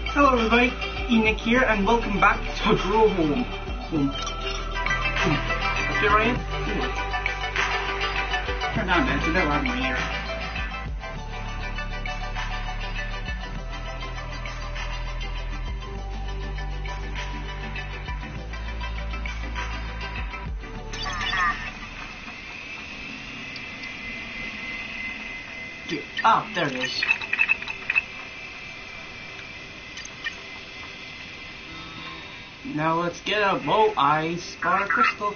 Hello everybody, Enoch here, and welcome back to Grow Home. That's it, Ryan? Turn down, man. It's a bit loud in my ear. Ah, there it is. Now let's get a low ice star crystal.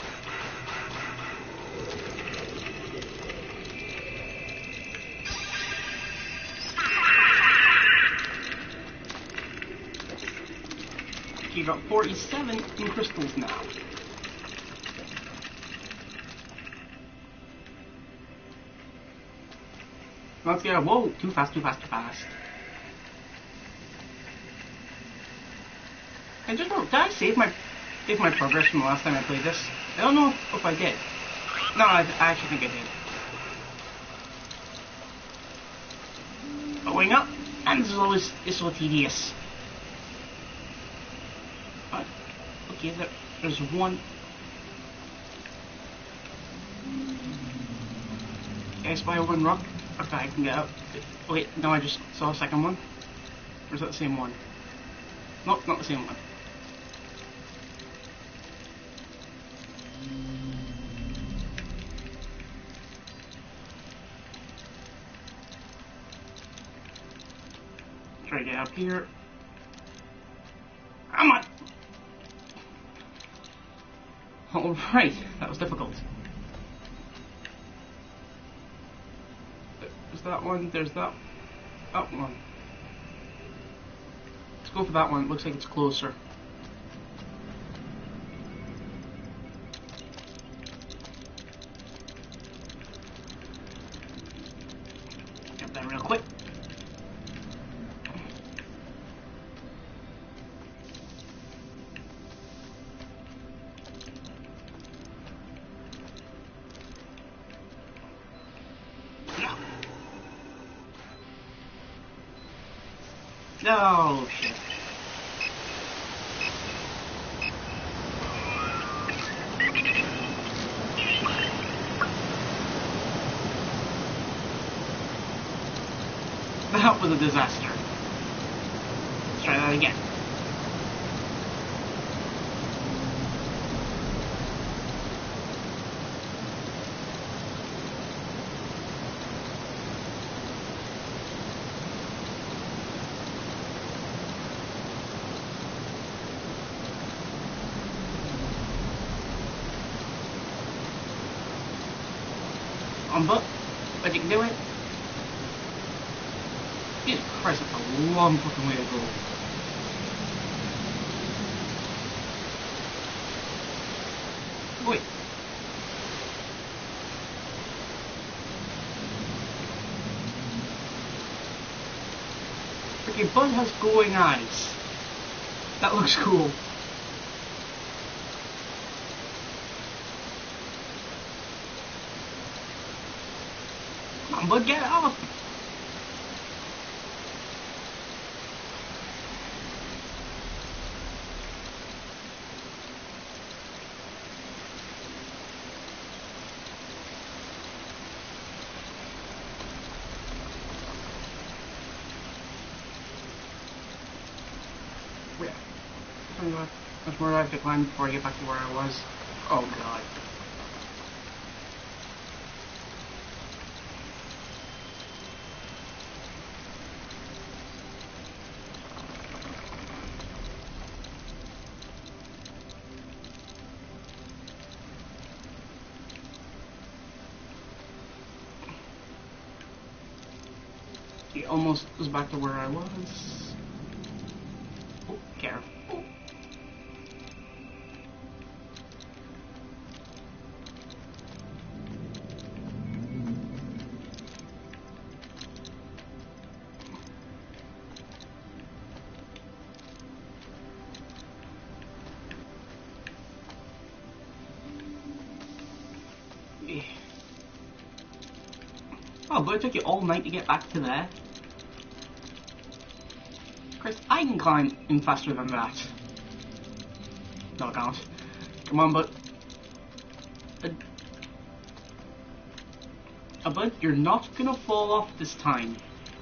You got 47 in crystals now. Let's get a whoa! Too fast, too fast, too fast. I just wrote, did I save my progress from the last time I played this? I don't know if I did. No, I actually think I did. Going up, and this is always so tedious. But, okay, there's one. Can I spy one rock? Okay, I can get up. Wait, no, I just saw a second one. Or is that the same one? Nope, not the same one. Try to get up here. Come on! Alright, that was difficult. There's that one, there's that one. Let's go for that one, looks like it's closer. Get that real quick. No, shit. That was a disaster. Let's try that again. But I can do it. Jesus Christ, that's a long fucking way to go. Wait. Okay, Bud has glowing eyes. That looks cool. Come on, Bud, get off! Where? There's more I have to climb before I get back to where I was. Oh god. He almost was back to where I was. Oh, careful. Oh, but it took you all night to get back to there. Chris, I can climb in faster than that. No, I can't. Come on, bud. Bud, you're not gonna fall off this time.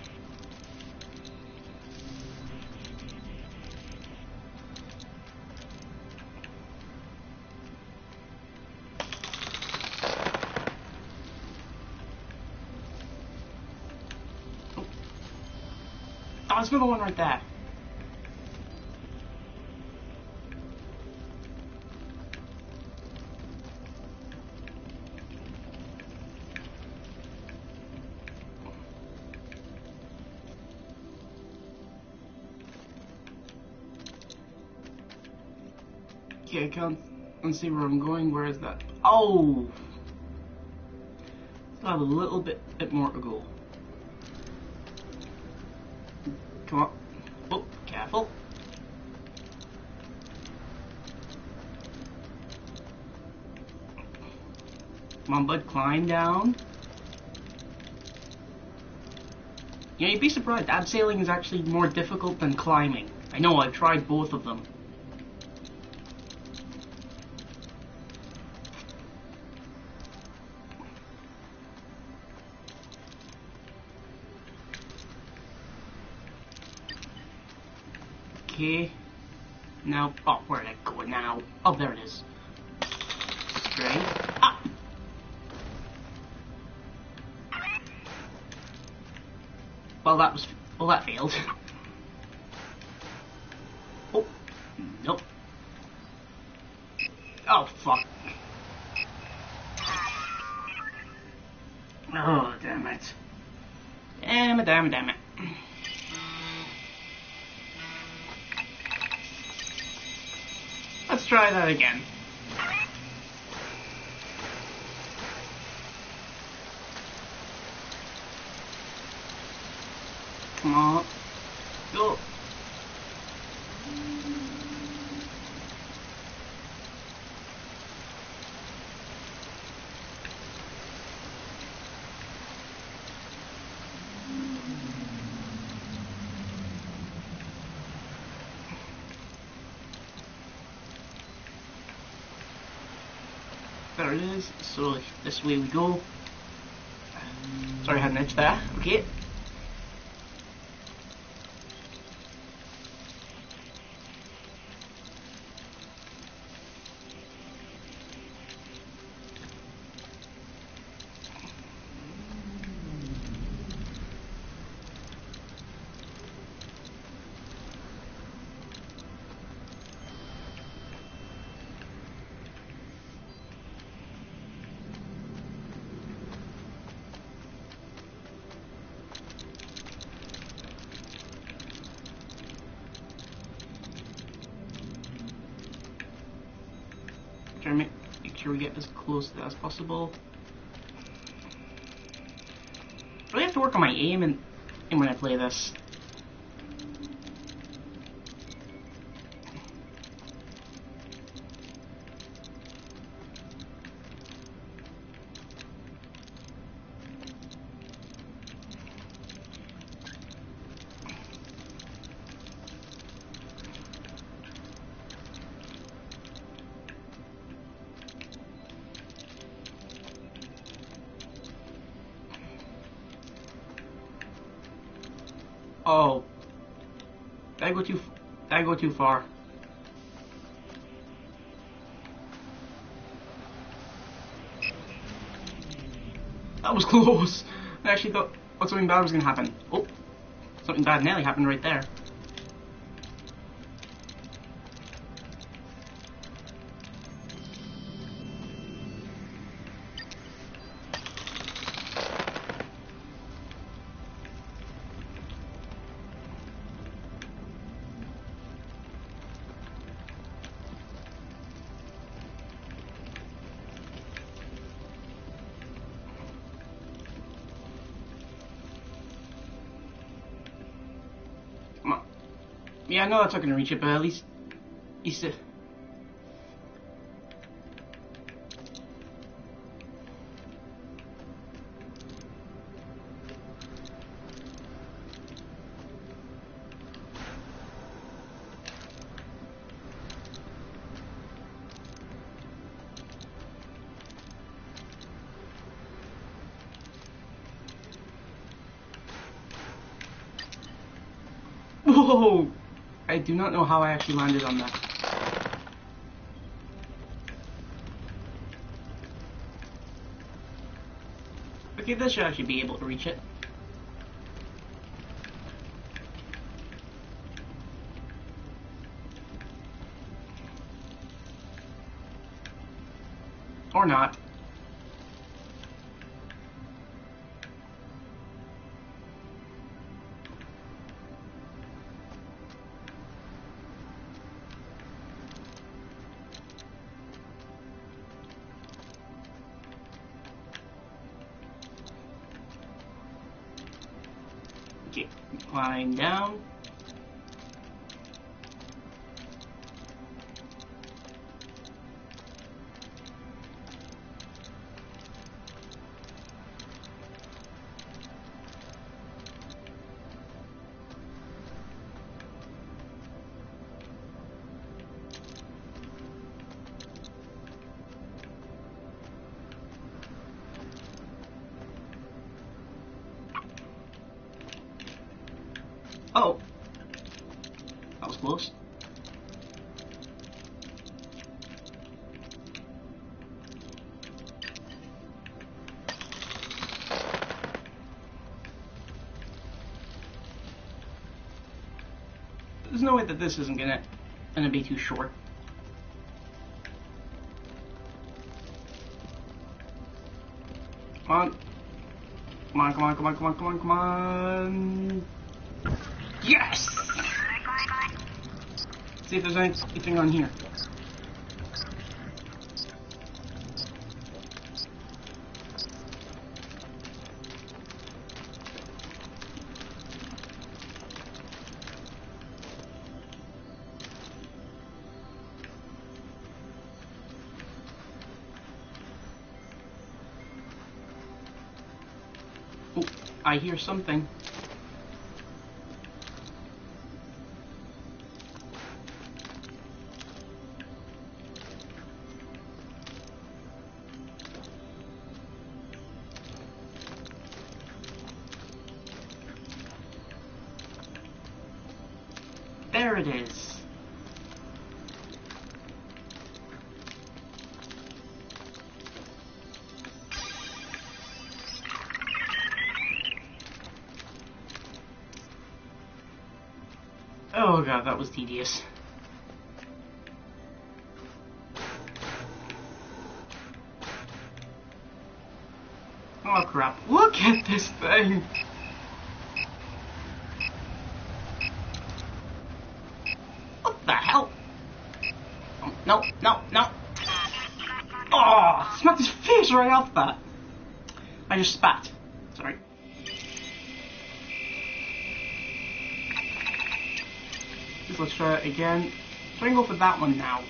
Oh, there's another one right there. Okay, I can't see where I'm going. Where is that? Oh! Still have a little bit more to go. Come on. Oh, careful. Come on, bud, climb down. You know, you'd be surprised. Abseiling is actually more difficult than climbing. I know, I've tried both of them. Okay. Now, oh, where did it go now? Oh, there it is. Straight up. Well, that failed. Oh, nope. Oh, fuck. Oh, damn it. Damn it. Let's try that again. Come on. Go. There it is. So this way we go. Sorry, I had an itch there. Okay. Try to make sure we get as close to that as possible. I really have to work on my aim and when I play this. Oh, did I go too far? That was close. I actually thought something bad was gonna happen. Oh, something bad nearly happened right there. Yeah, I know that's not gonna reach it, but at least it. Whoa! I do not know how I actually landed on that. Okay, this should actually be able to reach it. Or not. Okay, climb down. Oh, that was close. There's no way that this isn't gonna be too short. Come on. Come on, come on, come on, come on, come on, come on. Yes! See if there's anything on here. Oh, I hear something. There it is. Oh god, that was tedious. Oh crap, look at this thing! What the hell? Oh, no, no, no! Oh, smacked his face right off that! I just spat. Sorry. Let's try it again. Try and go for that one now.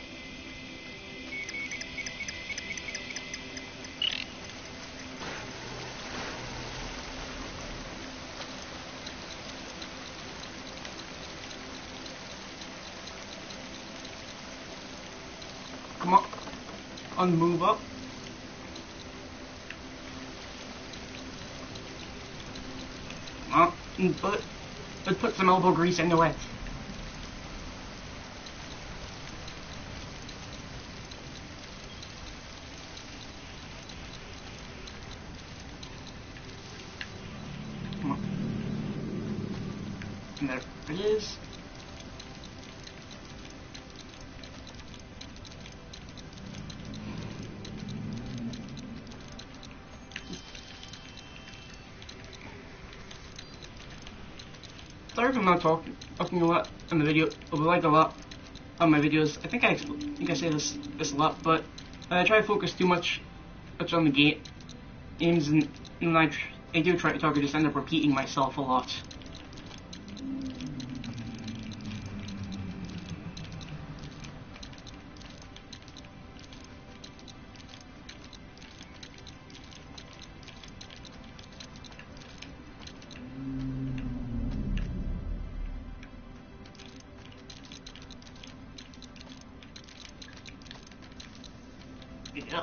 Come on, move up. Come on, but put some elbow grease into it. Come on. And there it is. Sorry if I'm not talking a lot in the video, but like a lot on my videos. I think I say this a lot, but I try to focus too much on the games, and when I do try to talk, I just end up repeating myself a lot. Yeah.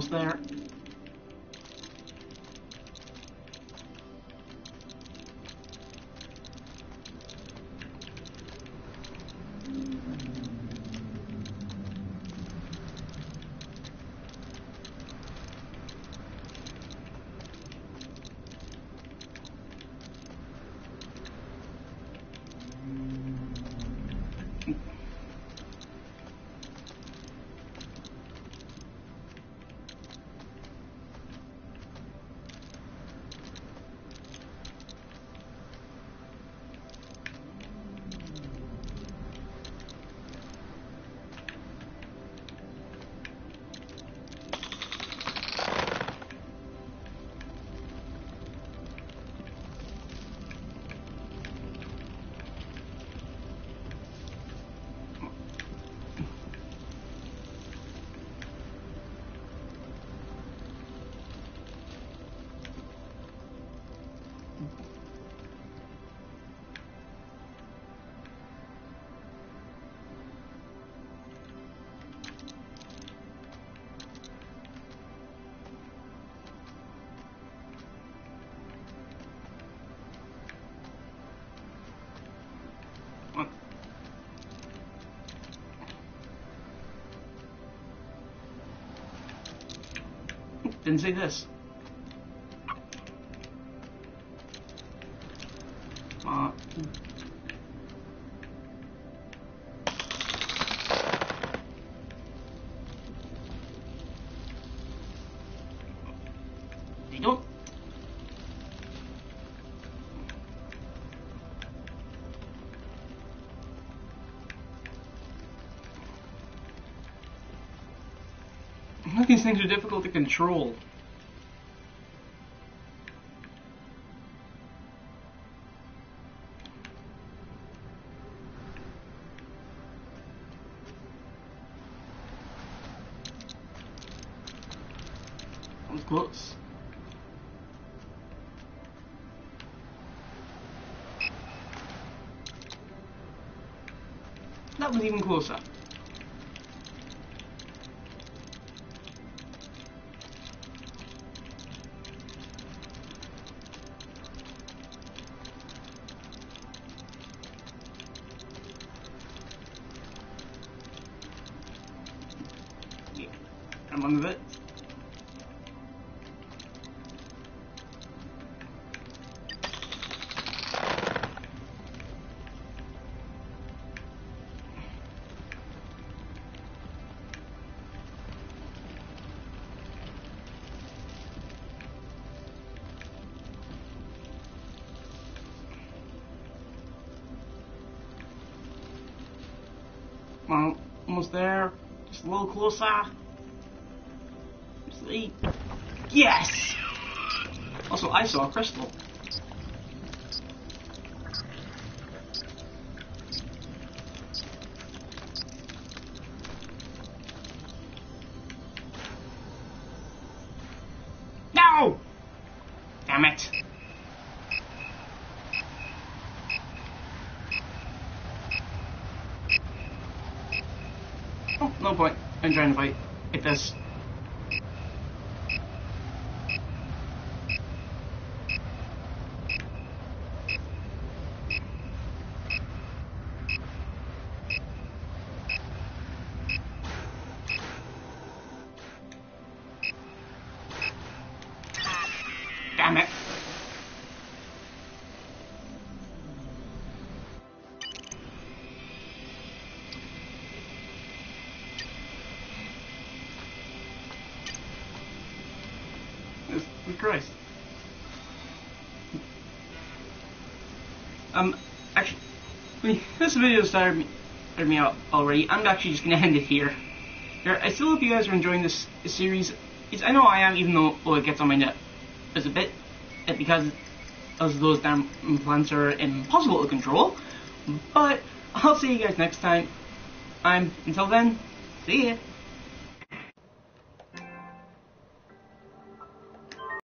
almost there. Didn't say this. They don't. These things are difficult to control. That was close. That was even closer. I'm on with it. Well, almost there. Just a little closer. Sleep. Yes! Also, I saw a crystal. No! Damn it. Oh, no point in trying to fight. It does. Damn it. Christ. Actually, this video started me out already. I'm actually just gonna end it here. I still hope you guys are enjoying this series. I know I am, even though it gets on my net as a bit, because those damn plants are impossible to control. But I'll see you guys next time. Until then, see ya.